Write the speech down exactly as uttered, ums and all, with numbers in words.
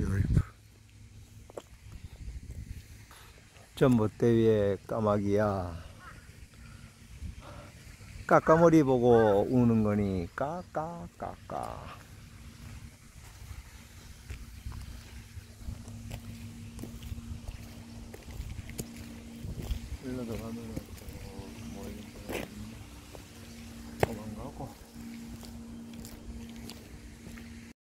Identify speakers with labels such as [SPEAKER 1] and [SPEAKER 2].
[SPEAKER 1] 전봇대 위에 까마귀야. 까까머리 보고 우는 거니 까까까까. 일로 들어가면